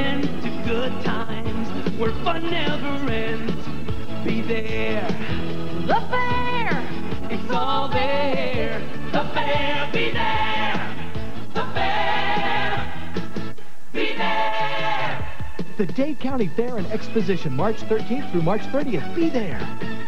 end to good times where fun never ends. Be there. The fair, it's all there. The fair, be there. The fair, be there. The Dade County Fair and Exposition, March 13th through March 30th. Be there.